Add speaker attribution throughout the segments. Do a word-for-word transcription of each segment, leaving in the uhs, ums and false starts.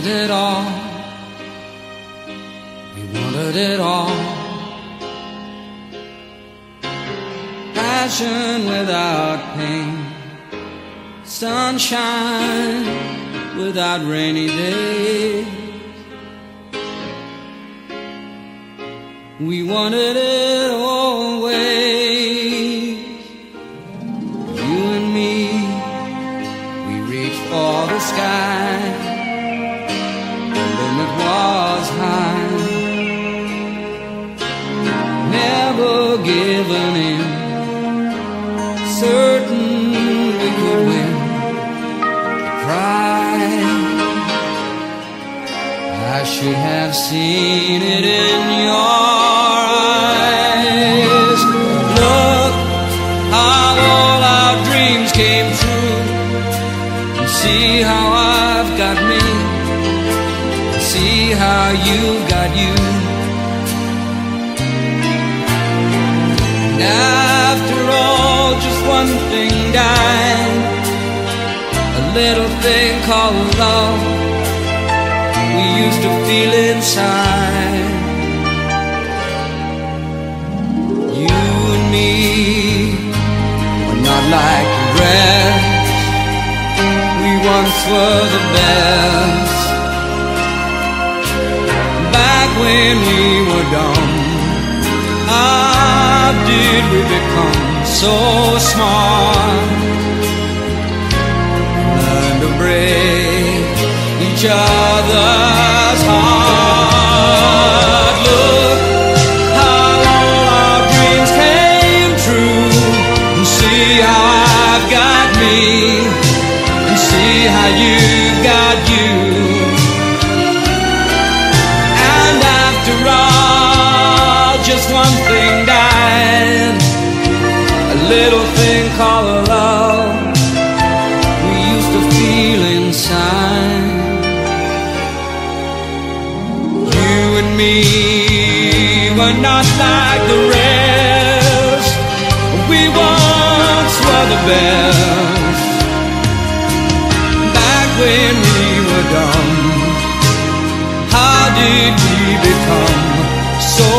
Speaker 1: it all. We wanted it all. Passion without pain, sunshine without rainy days. We wanted it always. You and me, we reached for the sky. The limit was high. Never given in, certain we could win the prize. I should have seen it in your eyes. Look how all our dreams came true. And see how I've got me, and see how you've got you. And after all, just one thing died, a little thing called love we used to feel inside. You and me were not like the rest. We once were the best. Back when we were dumb, how did we become so smart? Learn to break each other's heart. Look how all our dreams came true. And see how I've got me, and see how you've got you. And after all, just one thing died, a little thing called love we used to feel inside. You and me were not like the rest. We once were the best. Back when we were dumb, how did we become so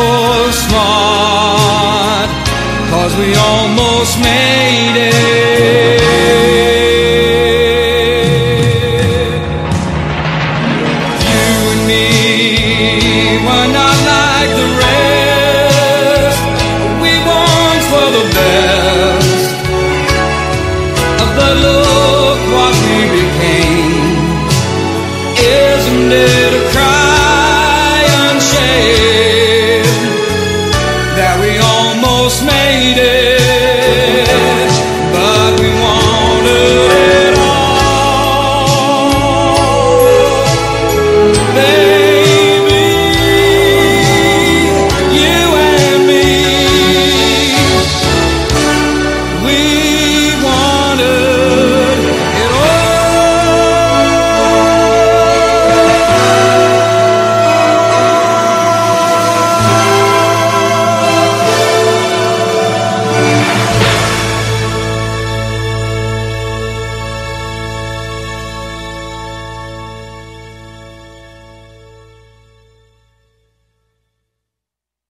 Speaker 1: smart? 'Cause we almost made it. You and me were not like the rest. We once were the best. But look what we became. Isn't it a crying shame that we almost made it?